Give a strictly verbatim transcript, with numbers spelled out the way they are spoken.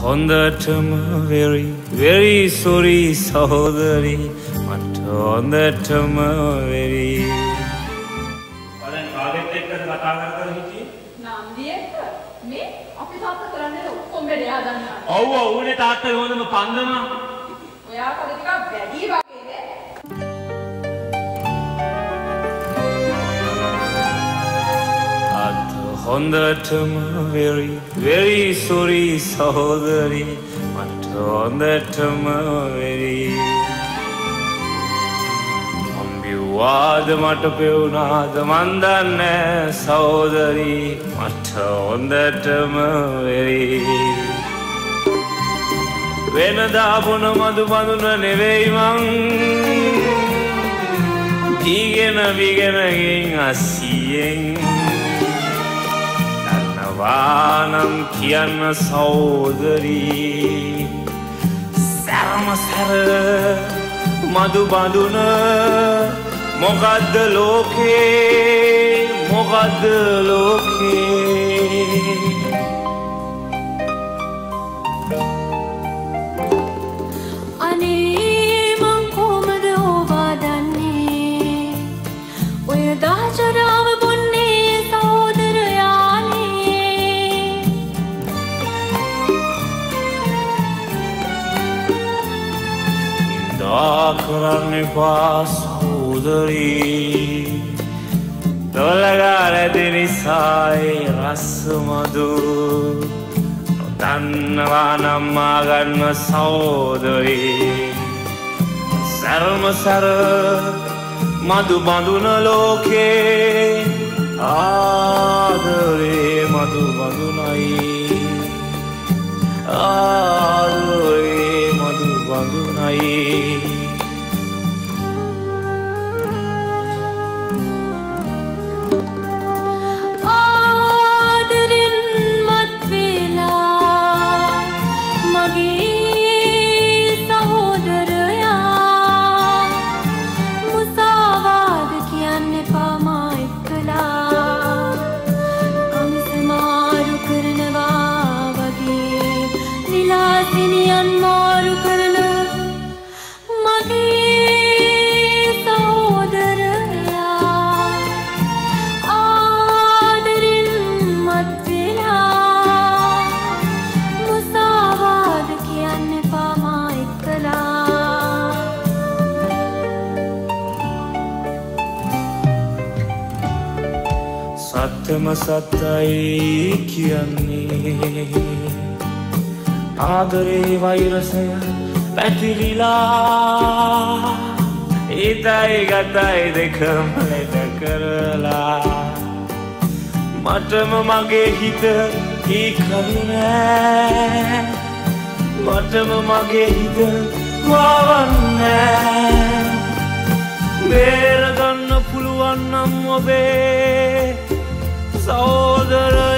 Hondatama, very, very sorry, සහෝදරි. මට Hondatama, very. දැන් කාගෙත් එක්කද කතා කර කර හිටියේ? නන්දි එක්ක. මේ අපි තාත්තා කරන්නේ ඔක්කොම වැඩේ හදන්නා. ඔව් ඔව් උනේ තාත්තා හොඳම පන්දම. ඔයා කද ටිකක් වැඩි වගේනේ. Hondatama, very, very sorry, සහෝදරි. මට Hondatama, very. අම්බිවාද මට පෙවුනාද මන් දන්නේ සහෝදරි. මට Hondatama, very. වෙනදා බොන මදු බඳුන නෙවෙයි මං. දීගෙන විගෙන ගෙන් අසියෙන්. වානම් කියන්න සහෝදරි. සැරම සැර මදු බඳුන මොකද්ද ලෝකේ මොකද්ද ලෝකේ. අනේ මං කොහමද ඕවා දන්නේ ඔය දාචරාව බොන්නේ කරන්න එපා සහෝදරි. දොළගාල දෙනිසායි රස මදු නොදන්නවා නම් මාගන්න සහෝදරි. සැරම සැර මදු බඳුන ලෝකේ ආදරේ මදු බඳුනයි. ආදරේ මදු බඳුනයි. සත්‍යම සත්තයි කියන්නේ ආදරේ වෛරසය පැතිරිලා ඊතයි ගතයි දෙකම ලෙඩ කරලා මටම මගේ හිත කීකරුණෑ. මටම මගේ හිත වවන්නේ. බේරගන්න පුළුවන් නම් ඔබේ සහෝදරයා.